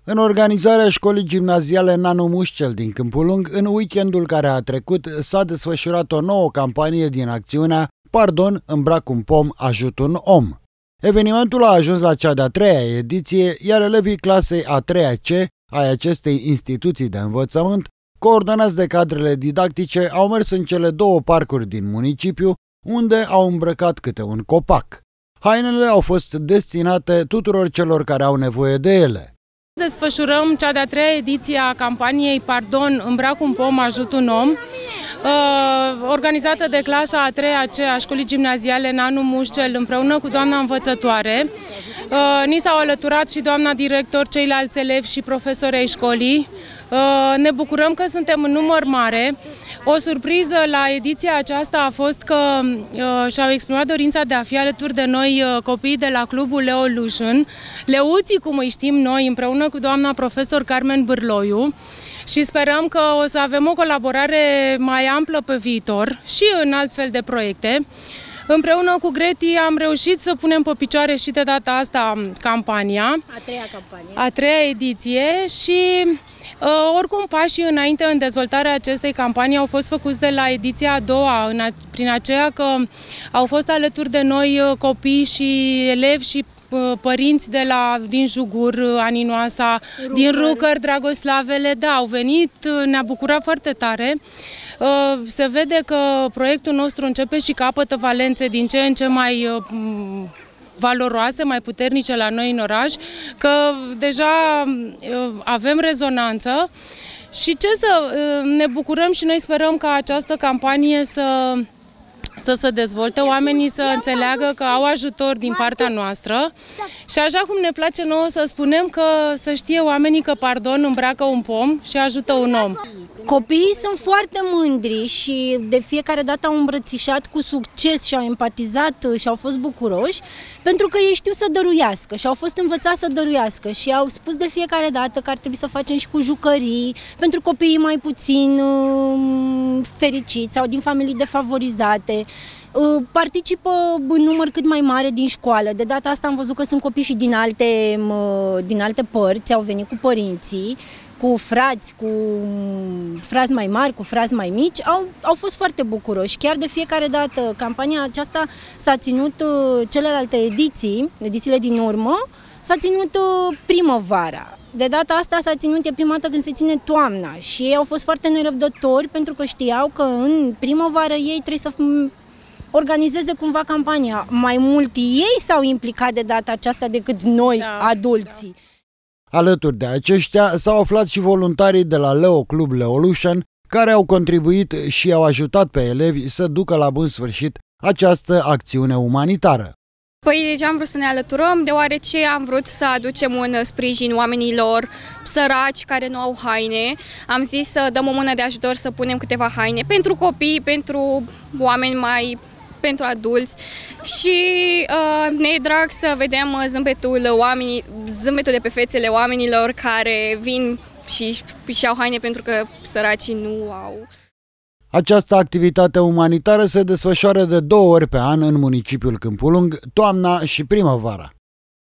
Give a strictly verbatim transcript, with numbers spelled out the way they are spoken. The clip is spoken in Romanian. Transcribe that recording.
În organizarea școlii gimnaziale Nanu Mușcel din Câmpul Lung, în weekendul care a trecut, s-a desfășurat o nouă campanie din acțiunea Pardon, îmbrac un pom, ajut un om. Evenimentul a ajuns la cea de-a treia ediție, iar elevii clasei a treia C ai acestei instituții de învățământ, coordonați de cadrele didactice, au mers în cele două parcuri din municipiu, unde au îmbrăcat câte un copac. Hainele au fost destinate tuturor celor care au nevoie de ele. Desfășurăm cea de-a treia ediție a campaniei Pardon, îmbrac un pom, ajut un om, organizată de clasa a treia C a școlii gimnaziale Nanu Mușcel împreună cu doamna învățătoare. Ni s-au alăturat și doamna director, ceilalți elevi și profesori ai școlii. Ne bucurăm că suntem în număr mare. O surpriză la ediția aceasta a fost că uh, și-au exprimat dorința de a fi alături de noi uh, copiii de la clubul Leolution, leuții cum îi știm noi, împreună cu doamna profesor Carmen Bârloiu, și sperăm că o să avem o colaborare mai amplă pe viitor și în alt fel de proiecte. Împreună cu Greti am reușit să punem pe picioare și de data asta campania, a treia campanie, a treia ediție și uh, oricum pașii înainte în dezvoltarea acestei campanii au fost făcuți de la ediția a doua, în a, prin aceea că au fost alături de noi copii și elevi și uh, părinți de la, din Jugur, Aninoasa, Rucăr. din Rucăr, Dragoslavele, da, au venit, ne-a bucurat foarte tare. Se vede că proiectul nostru începe și capătă valențe din ce în ce mai valoroase, mai puternice la noi în oraș, că deja avem rezonanță și ce să ne bucurăm și noi sperăm ca această campanie să să se dezvolte, oamenii să înțeleagă că au ajutor din partea noastră și așa cum ne place nouă să spunem că să știe oamenii că pardon îmbracă un pom și ajută un om. Copiii sunt foarte mândri și de fiecare dată au îmbrățișat cu succes și au empatizat și au fost bucuroși pentru că ei știu să dăruiască și au fost învățați să dăruiască și au spus de fiecare dată că ar trebui să facem și cu jucării pentru copiii mai puțin uh, fericiți sau din familii defavorizate. Uh, participă în număr cât mai mare din școală. De data asta am văzut că sunt copii și din alte, uh, din alte părți, au venit cu părinții, cu frați, cu frați mai mari, cu frați mai mici, au, au fost foarte bucuroși. Chiar de fiecare dată, campania aceasta s-a ținut, celelalte ediții, edițiile din urmă, s-a ținut primăvara. De data asta s-a ținut, e prima dată când se ține toamna și ei au fost foarte nerăbdători pentru că știau că în primăvară ei trebuie să organizeze cumva campania. Mai mult ei s-au implicat de data aceasta decât noi, da, adulții. Da. Alături de aceștia s-au aflat și voluntarii de la Leo Club Leolution, care au contribuit și au ajutat pe elevi să ducă la bun sfârșit această acțiune umanitară. Păi deci am vrut să ne alăturăm, deoarece am vrut să aducem un sprijin oamenilor săraci care nu au haine. Am zis să dăm o mână de ajutor, să punem câteva haine pentru copii, pentru oameni mai... pentru adulți și uh, ne e drag să vedem zâmbetul, oamenii, zâmbetul de pe fețele oamenilor care vin și și au haine pentru că săracii nu au. Această activitate umanitară se desfășoară de două ori pe an în municipiul Câmpul Lung, toamna și primăvara.